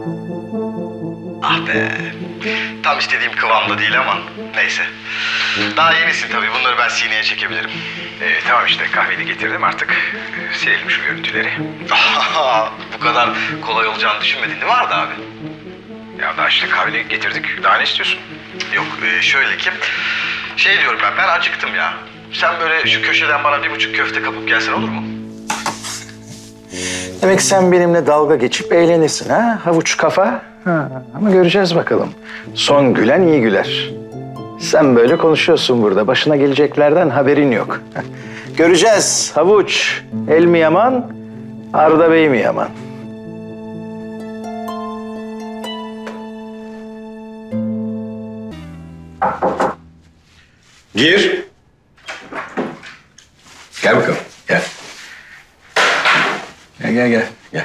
Ah be. Tam istediğim kıvamda değil ama neyse. Daha yenisin tabii. Bunları ben sineye çekebilirim. Tamam işte kahveni getirdim artık. Silelim şu görüntüleri. Bu kadar kolay olacağını düşünmedin değil mi Arda abi? Ya daha işte kahveni getirdik. Daha ne istiyorsun? Yok şöyle ki. Şey diyorum ben acıktım ya. Sen böyle şu köşeden bana 1,5 köfte kapıp gelsen olur mu? Demek sen benimle dalga geçip eğlenirsin ha? Havuç kafa. Ha, ama göreceğiz bakalım. Son gülen iyi güler. Sen böyle konuşuyorsun burada. Başına geleceklerden haberin yok. Göreceğiz havuç. El mi yaman, Arda Bey mi yaman? Gir. Gel bakalım. Gel. Gel.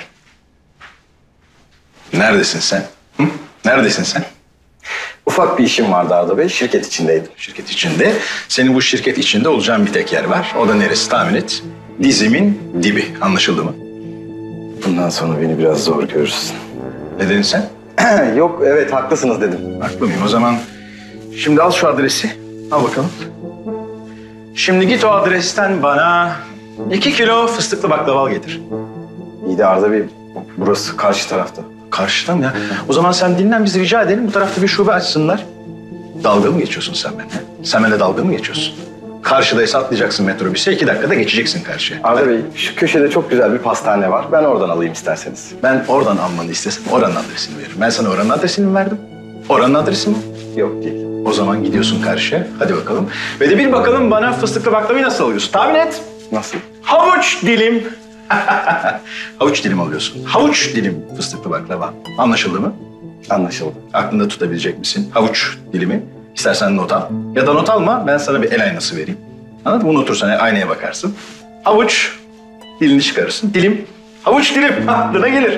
Neredesin sen? Hı? Neredesin sen? Ufak bir işim vardı Arda Bey. Şirket içindeydim. Şirket içinde. Senin bu şirket içinde olacağın bir tek yer var. O da neresi tahmin et? Dizimin dibi. Anlaşıldı mı? Bundan sonra beni biraz zor görürsün. Ne dedin sen? Yok, evet haklısınız dedim. Haklı mıyım? O zaman şimdi al şu adresi. Al bakalım. Şimdi git o adresten bana 2 kilo fıstıklı baklava al getir. İyi de Arda Bey, burası karşı tarafta. Karşıdan ya. O zaman sen dinlen, biz rica edelim. Bu tarafta bir şube açsınlar. Dalga mı geçiyorsun sen benimle? Sen benimle dalga mı geçiyorsun? Karşıdaysa atlayacaksın metrobüse, 2 dakikada geçeceksin karşıya. Arda Bey, şu köşede çok güzel bir pastane var. Ben oradan alayım isterseniz. Ben oradan almanı istesem oranın adresini veririm. Ben sana oranın adresini mi verdim? Oranın adresi mi? Yok değil. O zaman gidiyorsun karşıya. Hadi bakalım. Ve de bir bakalım bana fıstıklı baklavayı nasıl alıyorsun? Tahmin et. Nasıl? Havuç dilim. Havuç dilim alıyorsun. Havuç dilim fıstıklı baklava. Anlaşıldı mı? Anlaşıldı. Aklında tutabilecek misin? Havuç dilimi. İstersen not al. Ya da not alma, ben sana bir el aynası vereyim. Anladın mı? Unutursan aynaya bakarsın. Havuç, dilini çıkarırsın. Dilim, havuç dilim. Aklına gelir.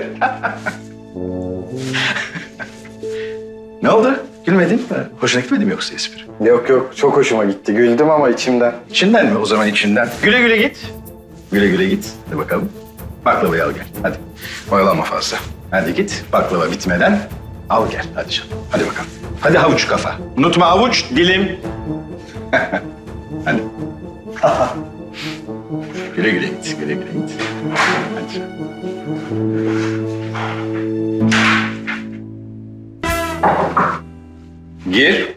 Ne oldu? Gülmedin mi? Hoşuna gitmedi mi yoksa espri? Yok, çok hoşuma gitti. Güldüm ama içimden. İçinden mi? O zaman içinden. Güle güle git. Güle güle git. Hadi bakalım. Baklavayı al gel. Hadi. Oyalanma fazla. Hadi git. Baklava bitmeden al gel. Hadi canım. Hadi bakalım. Hadi havuç kafa. Unutma havuç dilim. Hadi. Güle güle git. Güle güle git. Hadi. Gir.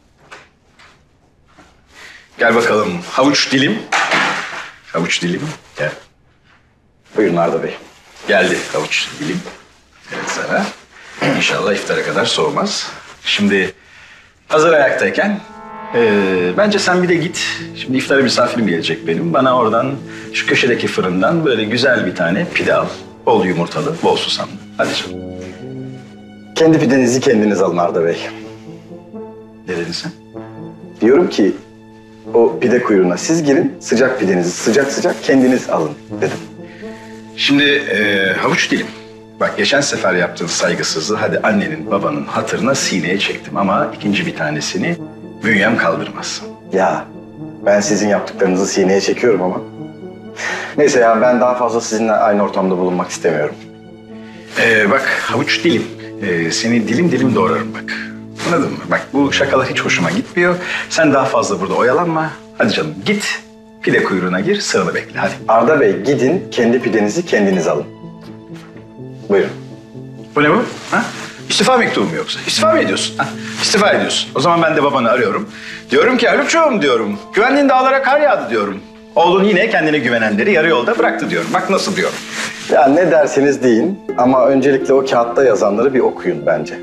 Gel bakalım. Havuç dilim. Havuç dilim. Gel. Buyurun Arda Bey. Geldi havuç dilim. Evet sana. İnşallah iftara kadar soğumaz. Şimdi hazır ayaktayken bence sen bir de git. Şimdi iftara misafirim gelecek benim. Bana oradan şu köşedeki fırından böyle güzel bir tane pide al. Bol yumurtalı, bol susamlı. Hadi canım. Kendi pidenizi kendiniz alın Arda Bey. Ne dedin sen? Diyorum ki o pide kuyruğuna siz girin, sıcak pidenizi sıcak kendiniz alın dedim. Şimdi havuç dilim. Bak geçen sefer yaptığın saygısızlığı hadi annenin babanın hatırına sineye çektim ama ikinci bir tanesini bünyem kaldırmaz. Ya ben sizin yaptıklarınızı sineye çekiyorum ama. Neyse ya ben daha fazla sizinle aynı ortamda bulunmak istemiyorum. Bak havuç dilim. Seni dilim dilim doğrarım bak. Anladın mı? Bak bu şakalar hiç hoşuma gitmiyor. Sen daha fazla burada oyalanma. Hadi canım git. Pide kuyruğuna gir, sığını bekle hadi. Arda Bey gidin kendi pidenizi kendiniz alın. Buyurun. Bu ne bu? Ha? İstifa mektubu mu yoksa? İstifa mı ediyorsun? Ha? İstifa ediyorsun. O zaman ben de babanı arıyorum. Diyorum ki Haluk'cuğum diyorum. Güvendiğin dağlara kar yağdı diyorum. Oğlun yine kendine güvenenleri yarı yolda bıraktı diyorum. Bak nasıl diyorum. Ya ne derseniz deyin ama öncelikle o kağıtta yazanları bir okuyun bence.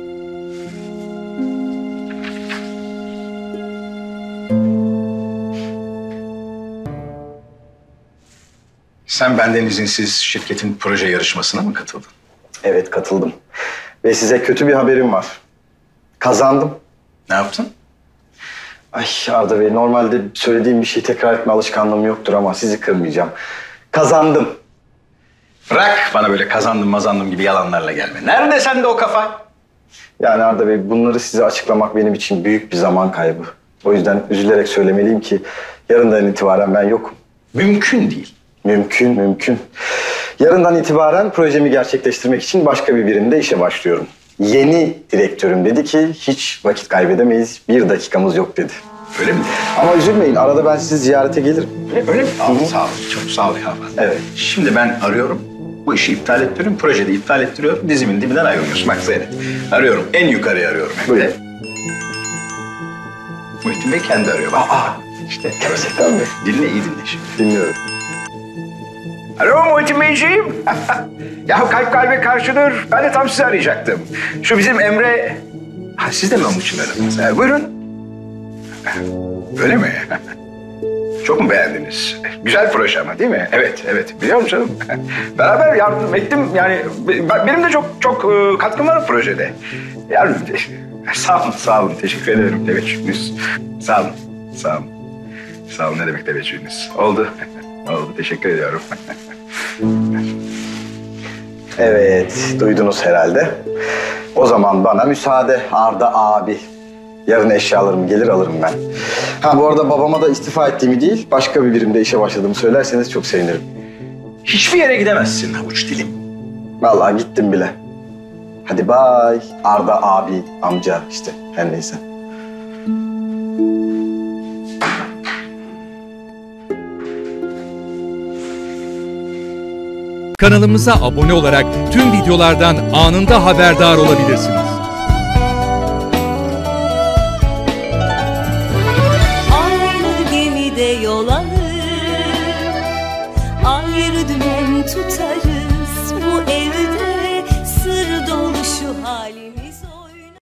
Sen benden izinsiz şirketin proje yarışmasına mı katıldın? Evet katıldım. Ve size kötü bir haberim var. Kazandım. Ne yaptın? Ay Arda Bey normalde söylediğim bir şeyi tekrar etme alışkanlığım yoktur ama sizi kırmayacağım. Kazandım. Bırak bana böyle kazandım mazandım gibi yalanlarla gelme. Nerede sende o kafa? Yani Arda Bey bunları size açıklamak benim için büyük bir zaman kaybı. O yüzden üzülerek söylemeliyim ki yarından itibaren ben yokum. Mümkün değil. Mümkün. Yarından itibaren projemi gerçekleştirmek için başka bir birimde işe başlıyorum. Yeni direktörüm dedi ki hiç vakit kaybedemeyiz, 1 dakikamız yok dedi. Öyle mi? Ama üzülmeyin, arada ben sizi ziyarete gelirim. Öyle mi? Sağ ol. Çok sağ ol ya. Evet. Şimdi ben arıyorum. Bu işi iptal ettiriyorum. Projede iptal ettiriyorum. Dizimin dibinden ayrılıyorsun. Bak Zeynep. Arıyorum. En yukarıya arıyorum. Hem de. Buyurun. Muhittin Bey kendi arıyor. Bak. İşte. Gerçekten mi? Dinle, iyi dinle şimdi. Dinliyorum. Alo Muhittin Beyciğim. Ya kalp kalbe karşıdır. Ben de tam sizi arayacaktım. Şu bizim Emre... Ha, siz de mi onun için aradınız? Buyurun. Öyle mi? Çok mu beğendiniz? Güzel proje ama değil mi? Evet, evet. Biliyor musun canım? Beraber yardım ettim. Yani benim de çok katkım var projede. Yani, sağ olun. Teşekkür ederim teveccühünüz. Sağ olun. Sağ olun ne demek teveccühünüz. Oldu. Teşekkür ediyorum. Evet, duydunuz herhalde. O zaman bana müsaade Arda abi. Yarın eşyalarımı gelir alırım ben. Ha bu arada babama da istifa ettiğimi değil, başka bir birimde işe başladığımı söylerseniz çok sevinirim. Hiçbir yere gidemezsin havuç dilim. Vallahi gittim bile. Hadi bay. Arda abi, amca işte her neyse. Kanalımıza abone olarak tüm videolardan anında haberdar olabilirsiniz. Aynı gemide yol alır, ayrı dümen tutarız.